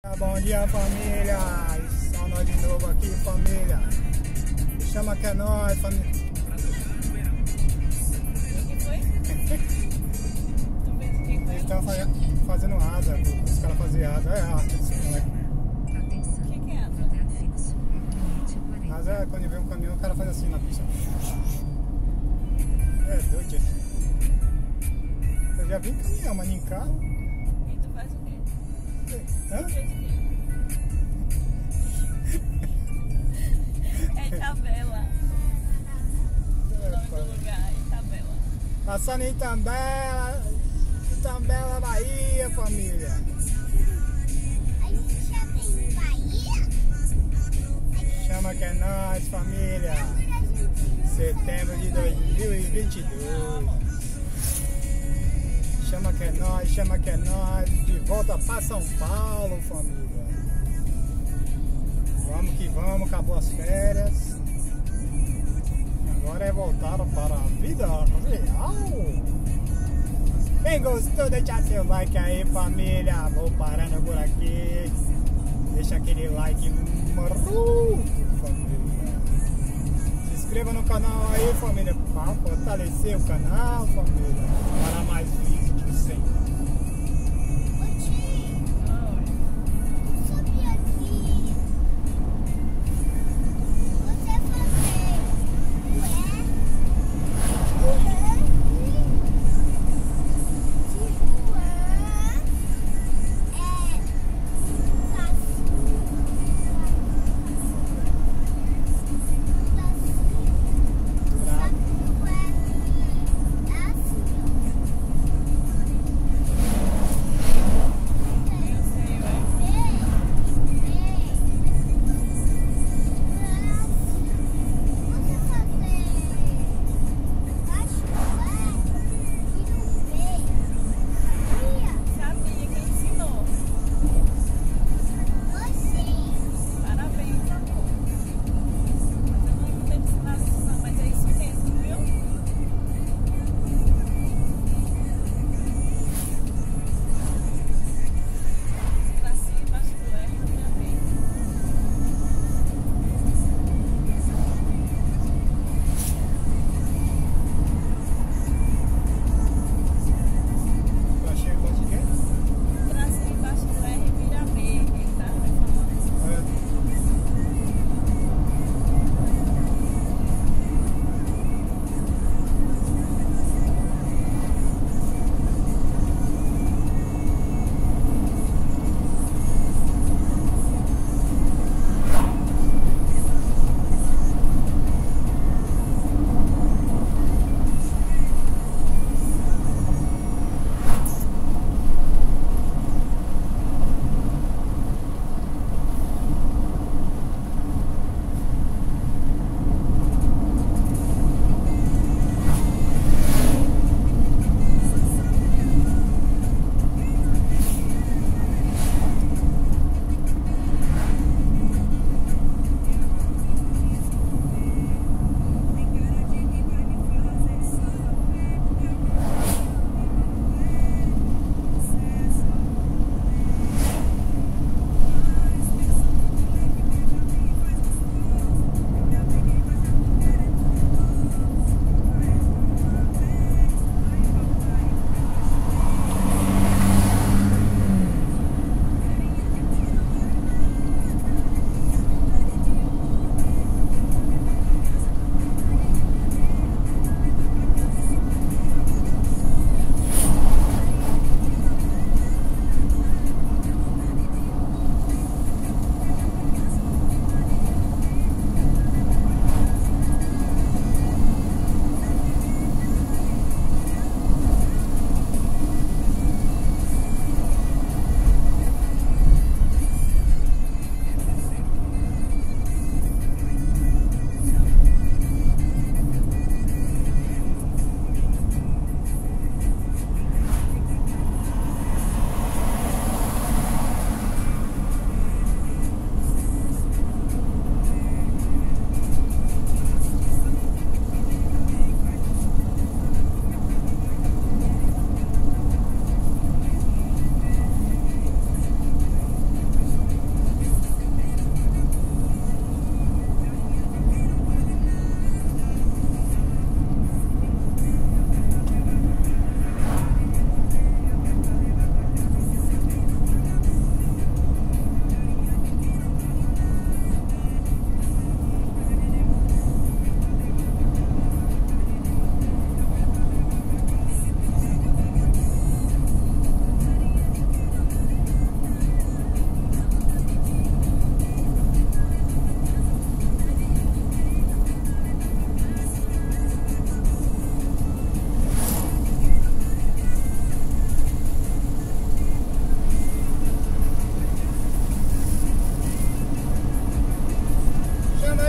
Bom dia, família! Só nós de novo aqui, família. Chama que é nós, família. O que foi? Eles estão fazendo asa, os caras fazem asa. É arte desse moleque. O que é asa? Asa é quando vem um caminhão, o cara faz assim na pista. É doido. Eu já vi caminhão, mas nem carro. E tu faz o quê? Hã? Tu fez o quê? É Itabela. O nome do lugar é Itabela. Passando em Itambela, Bahia, família. A gente já tem Bahia? Chama que é nós, família. Setembro de 2022. Chama que é nós. De volta para São Paulo, família. Vamos que vamos, acabou as férias. Agora é voltar para a vida real. Quem gostou, deixa seu like aí, família. Vou parando por aqui. Deixa aquele like maroto, família. Se inscreva no canal aí, família, para fortalecer o canal, família. Para mais vídeos sempre. Ô tio, sabia que você fazer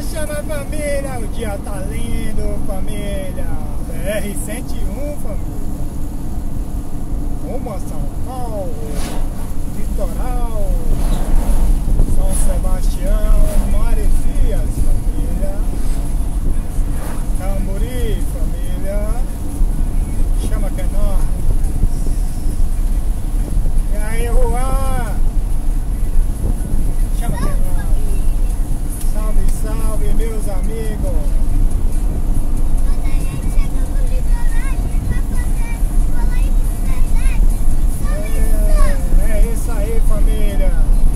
chama família, o dia tá lindo, família. BR-101, família. Rumo a São Paulo, Litoral, São Sebastião, Maresias, família. Camburi, família. Chama que é nós. E aí, Juan? Chama que é nós. Salve, salve, meus amigos. Quando a gente chega no litoral, a gente vai fazer falar em verdade. É isso aí, família.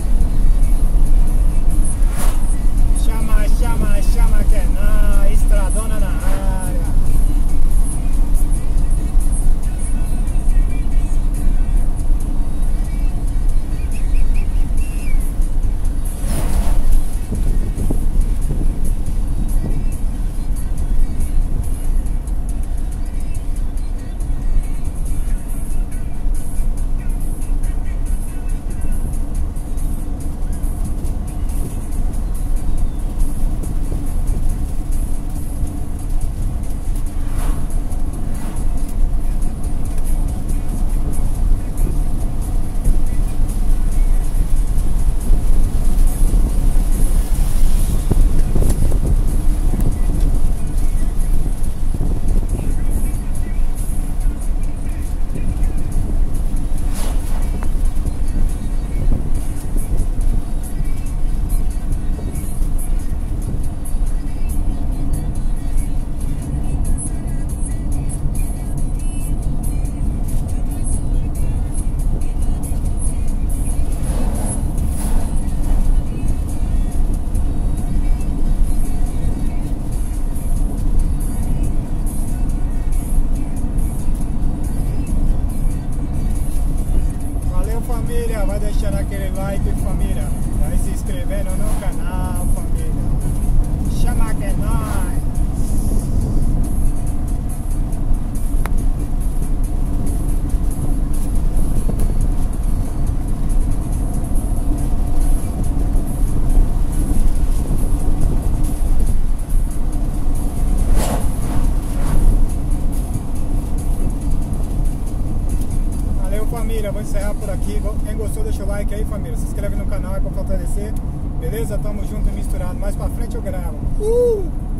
Chama, chama, chama que é nós. Estradona na área. Família, vai deixando aquele like, família, vai se inscrevendo no canal, família. Chama que é nóis. Família, vou encerrar por aqui. Quem gostou, deixa o like aí, família. Se inscreve no canal aí pra fortalecer. Beleza? Tamo junto e misturado. Mais pra frente eu gravo.